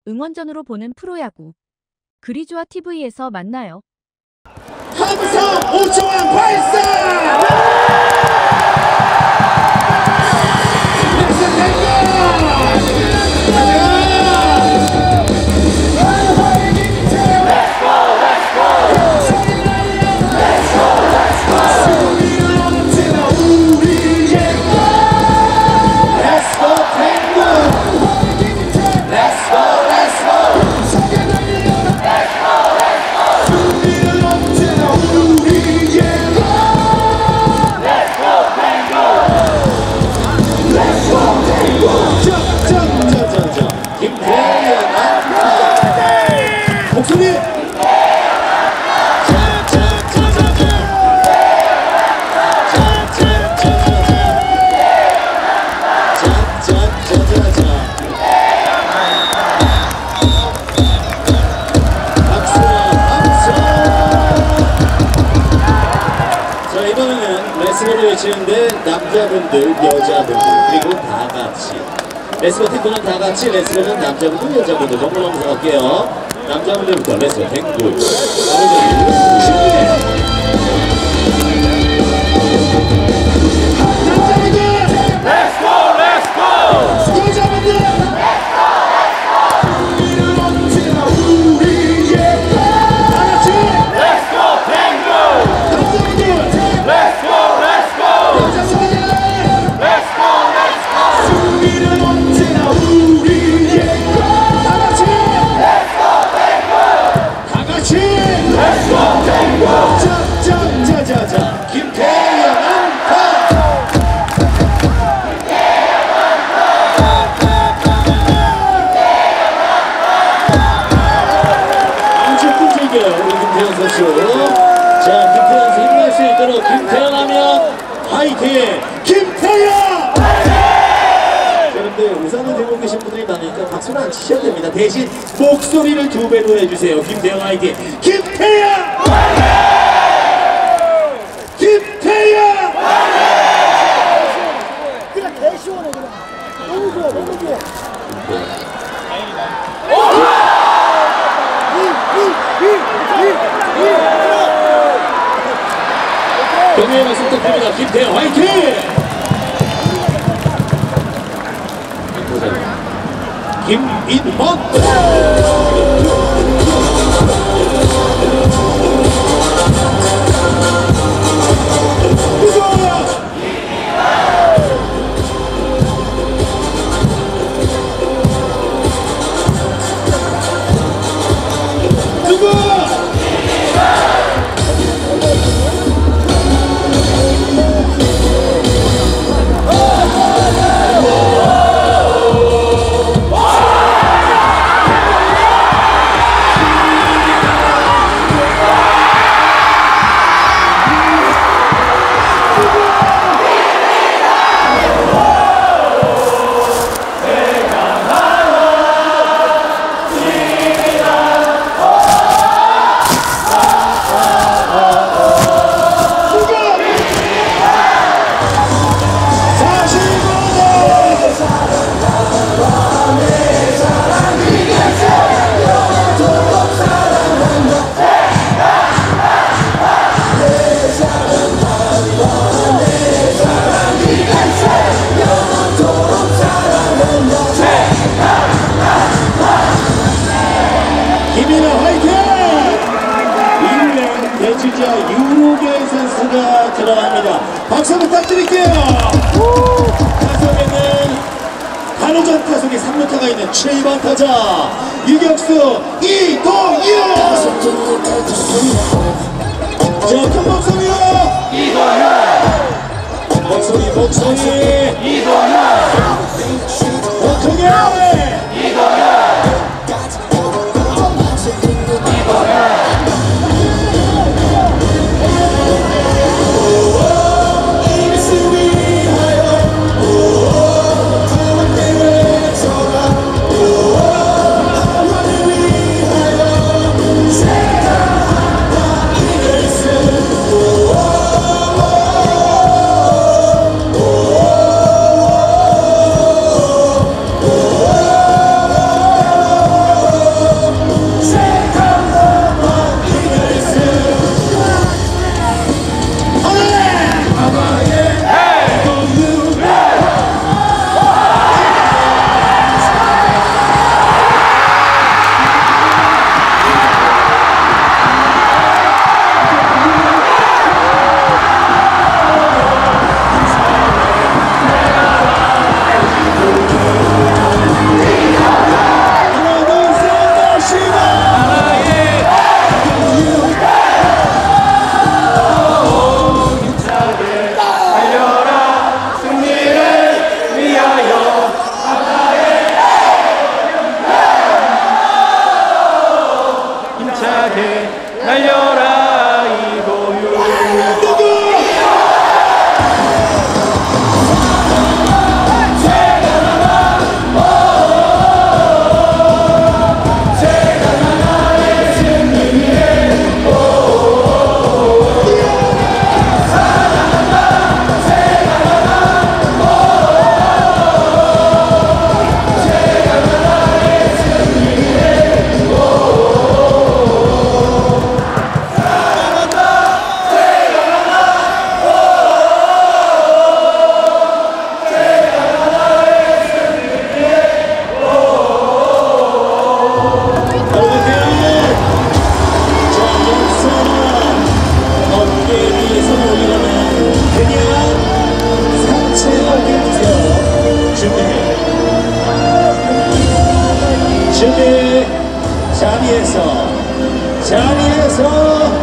응원전으로 보는 프로야구. 그리조아 TV에서 만나요. 함성 오종환 발사! 목소리! 자, 이번에는 레슬러를 외치는데 남자분들, 여자분들, 그리고 다 같이 레슬러 탱고는 다 같이, 레슬러는 남자분들, 여자분들 정말 넘어서 갈게요. 남자분들부터 레슬러 탱고 자, 김태현 선수 힘낼 수 있도록 김태현 하면 화이팅! 김태현! 여러분들 우산을 들고 계신 분들이 많으니까 박수는 안 치셔야 됩니다. 대신 목소리를 2배로 해주세요. 김태현 화이팅! 김태현! 김태현! 그냥 개 시원해 그냥. 너무 좋아 너무 좋아. 경례의 박수 부탁드립니다. 김태현 화이팅! 김인헌! 대주자 유로계 선수가 들어갑니다. 박수 부탁드릴게요. 타석에는 간호전 타석에 3루타가 있는 7번 타자 유격수 이동현. 자, 큰 목소리요. 이동현. 목소리 이동현. 이동현. 향해 날려라 이도유. 준비. 자리에서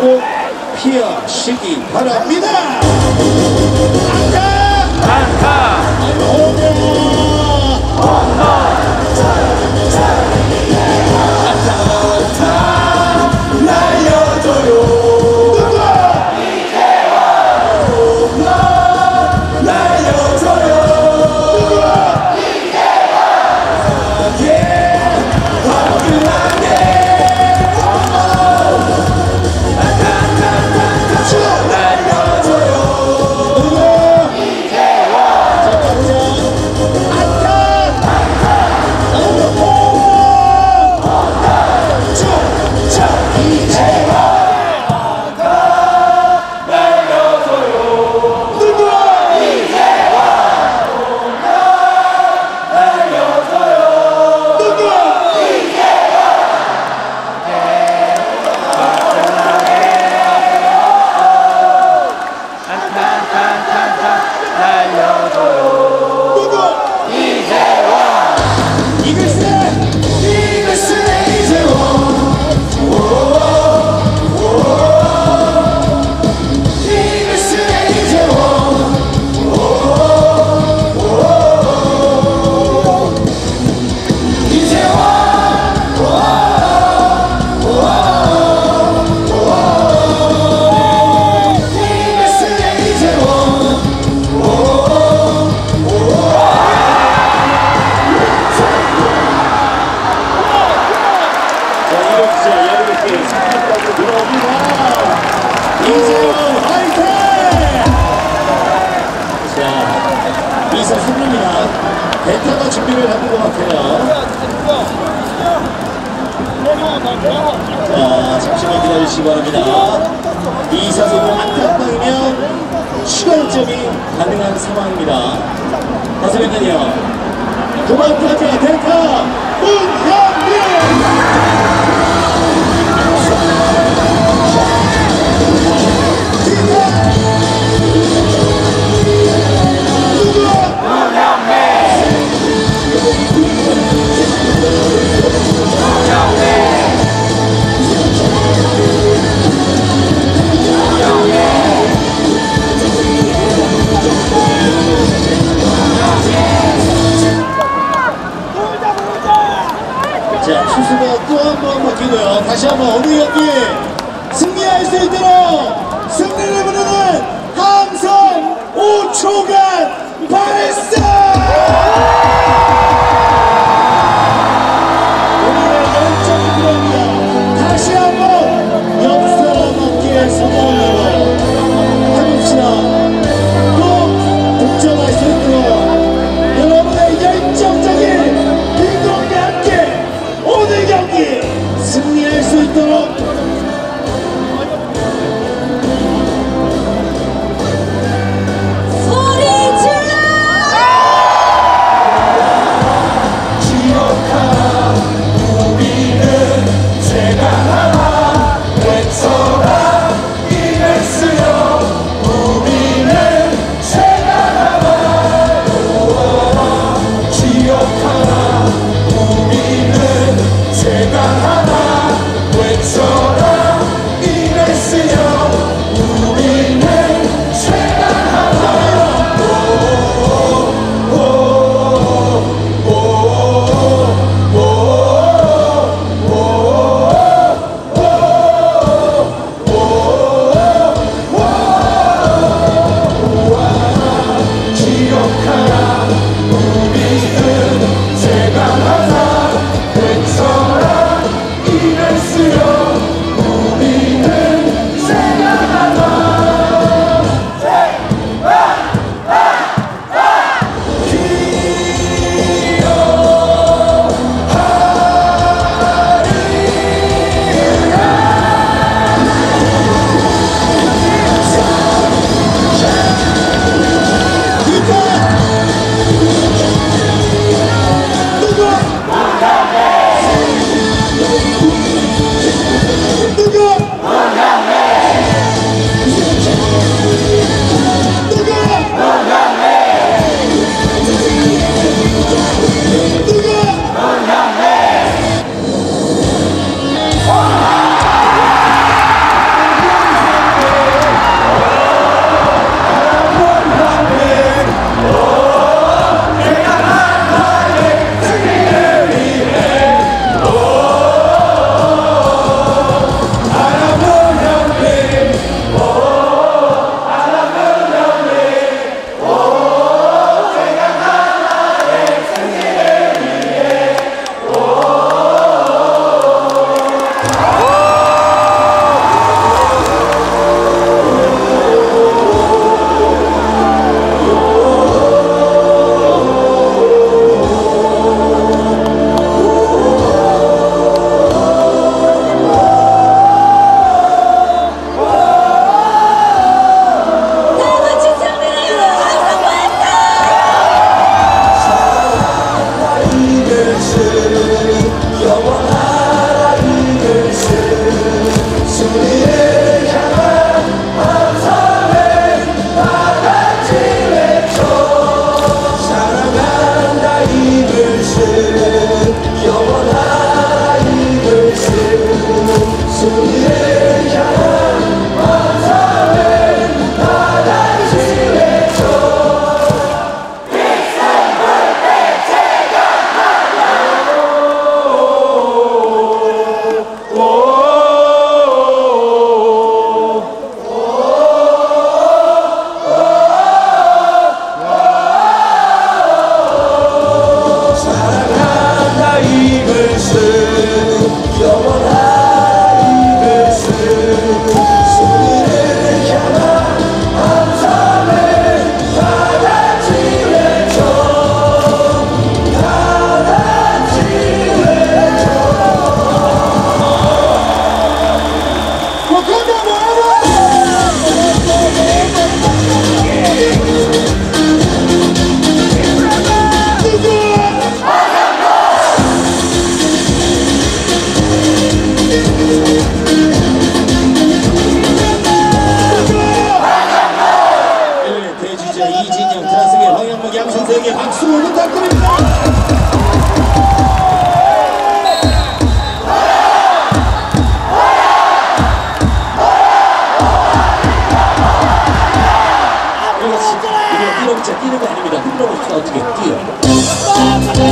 꼭 피하시기 바랍니다. 안타 벤타가 준비를 하는 것 같아요. 자, 잠시만 기다리시기 바랍니다. 2사선으로 안타방이면 추가 득점이 가능한 상황입니다. 다섯 명은요. 두번 타자 벤타 문현민. 자, 투수가 선수에게 박수 부탁드립니다. 그렇지. 이거 뛰어보자. 뛰는 거 아닙니다. 흔들어봅시다. 어떻게 뛰어.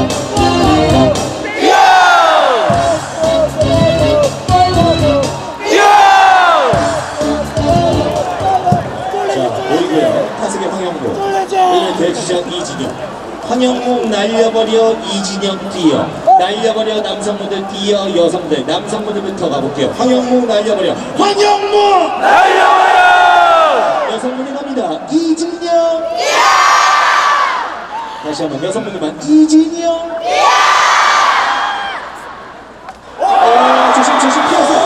자, 보이고요. 타석의 황영목. 오늘 대주장 이진영. 황영목 날려버려. 이진영 뛰어. 날려버려. 남성분들 뛰어. 여성들. 남성분들부터 가볼게요. 황영목 날려버려. 황영목! 날려버려! 여성분이 갑니다. 이진영. 다시 한번 여성분들만. 이진영. 조심 조심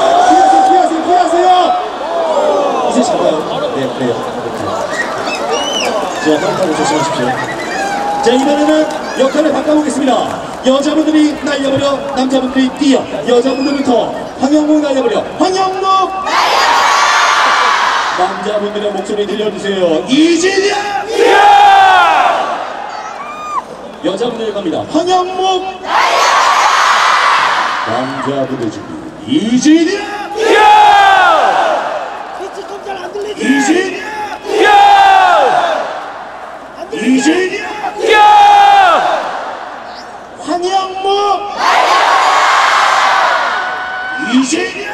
피하세요. 이제 잡아요. 네, 그래요. 자, 허락하고 조심하십시오. 자, 이번에는 역할을 바꿔보겠습니다. 여자분들이 날려버려, 남자분들이 뛰어. 여자분들부터 황영목 날려버려. 황영목! 남자분들의 목소리 들려주세요. 이진영! 여자분들 갑니다. 황영목! 남자분들 준비. 이진영! 잘 안 들리지? 이진영! 이진영! 황영목! 이진영!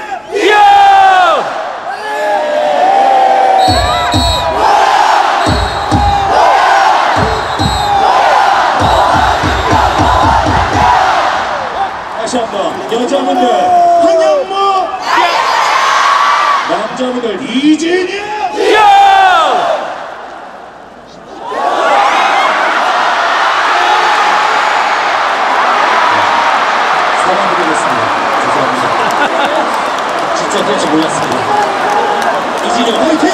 다시 한번 여자분들 황영목! 남자분들 이진영! 사과드리겠습니다. 죄송합니다. 진짜 될지 몰랐습니다. 이진영 화이팅!